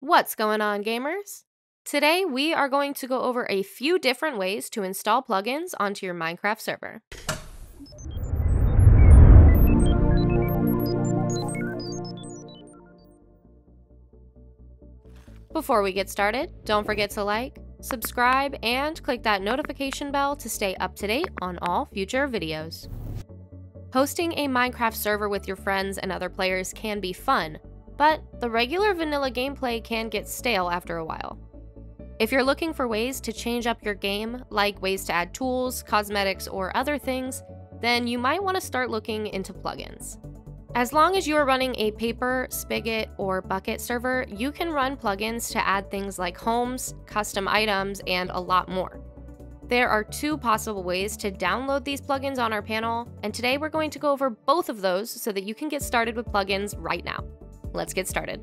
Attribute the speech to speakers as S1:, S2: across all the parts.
S1: What's going on, gamers? Today, we are going to go over a few different ways to install plugins onto your Minecraft server. Before we get started, don't forget to like, subscribe, and click that notification bell to stay up to date on all future videos. Hosting a Minecraft server with your friends and other players can be fun, but the regular vanilla gameplay can get stale after a while. If you're looking for ways to change up your game, like ways to add tools, cosmetics, or other things, then you might want to start looking into plugins. As long as you are running a Paper, Spigot, or Bukkit server, you can run plugins to add things like homes, custom items, and a lot more. There are two possible ways to download these plugins on our panel, and today we're going to go over both of those so that you can get started with plugins right now. Let's get started.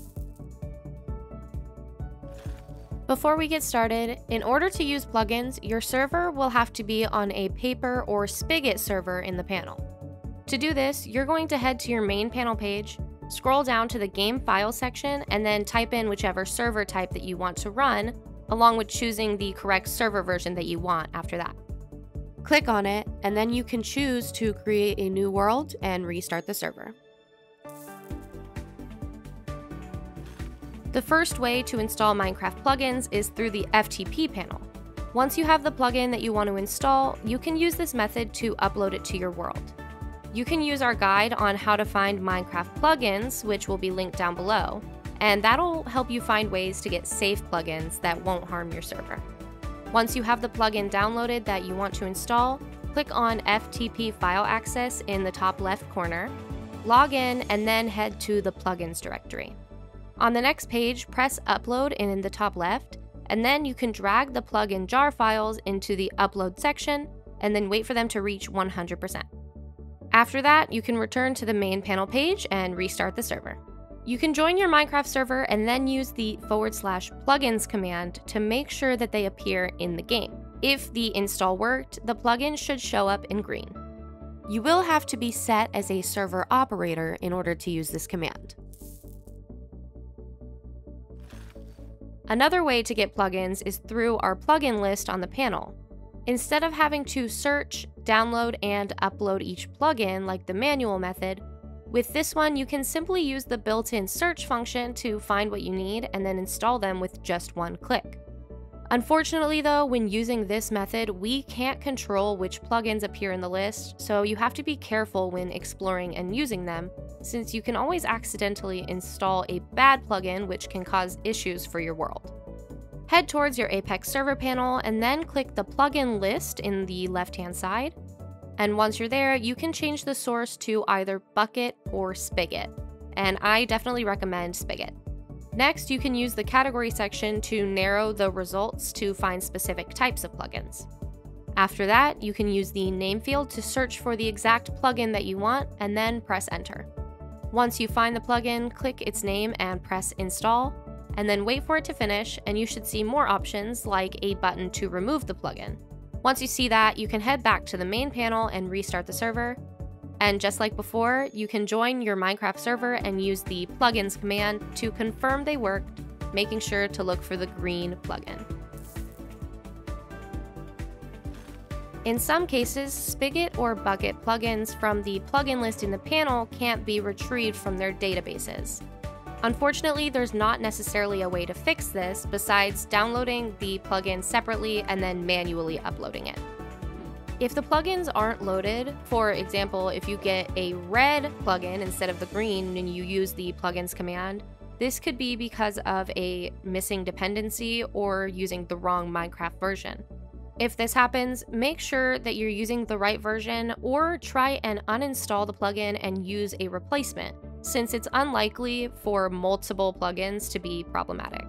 S1: Before we get started, in order to use plugins, your server will have to be on a Paper or Spigot server in the panel. To do this, you're going to head to your main panel page, scroll down to the game file section, and then type in whichever server type that you want to run, along with choosing the correct server version that you want after that. Click on it, and then you can choose to create a new world and restart the server. The first way to install Minecraft plugins is through the FTP panel. Once you have the plugin that you want to install, you can use this method to upload it to your world. You can use our guide on how to find Minecraft plugins, which will be linked down below, and that'll help you find ways to get safe plugins that won't harm your server. Once you have the plugin downloaded that you want to install, click on FTP File Access in the top left corner, log in, and then head to the plugins directory. On the next page, press Upload in the top left, and then you can drag the plugin jar files into the Upload section, and then wait for them to reach 100%. After that, you can return to the main panel page and restart the server. You can join your Minecraft server and then use the /plugins command to make sure that they appear in the game. If the install worked, the plugin should show up in green. You will have to be set as a server operator in order to use this command. Another way to get plugins is through our plugin list on the panel. Instead of having to search, download, and upload each plugin like the manual method, with this one you can simply use the built-in search function to find what you need and then install them with just one click. Unfortunately though, when using this method, we can't control which plugins appear in the list, so you have to be careful when exploring and using them, since you can always accidentally install a bad plugin which can cause issues for your world. Head towards your Apex server panel and then click the plugin list in the left-hand side. And once you're there, you can change the source to either Bukkit or Spigot, and I definitely recommend Spigot. Next, you can use the category section to narrow the results to find specific types of plugins. After that, you can use the name field to search for the exact plugin that you want and then press enter. Once you find the plugin, click its name and press install, and then wait for it to finish, and you should see more options like a button to remove the plugin. Once you see that, you can head back to the main panel and restart the server. And just like before, you can join your Minecraft server and use the plugins command to confirm they worked, making sure to look for the green plugin. In some cases, Spigot or Bukkit plugins from the plugin list in the panel can't be retrieved from their databases. Unfortunately, there's not necessarily a way to fix this besides downloading the plugin separately and then manually uploading it. If the plugins aren't loaded, for example, if you get a red plugin instead of the green when you use the plugins command, this could be because of a missing dependency or using the wrong Minecraft version. If this happens, make sure that you're using the right version or try and uninstall the plugin and use a replacement, since it's unlikely for multiple plugins to be problematic.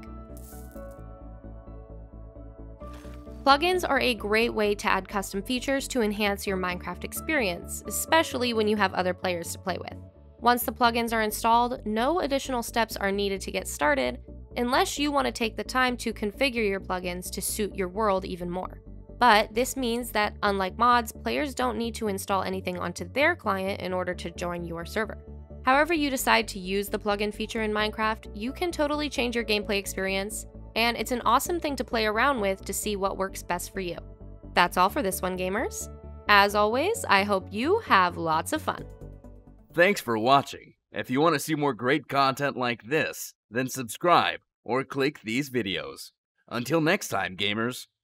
S1: Plugins are a great way to add custom features to enhance your Minecraft experience, especially when you have other players to play with. Once the plugins are installed, no additional steps are needed to get started, unless you want to take the time to configure your plugins to suit your world even more. But this means that, unlike mods, players don't need to install anything onto their client in order to join your server. However you decide to use the plugin feature in Minecraft, you can totally change your gameplay experience, and it's an awesome thing to play around with to see what works best for you. That's all for this one, gamers. As always, I hope you have lots of fun.
S2: Thanks for watching. If you want to see more great content like this, then subscribe or click these videos. Until next time, gamers.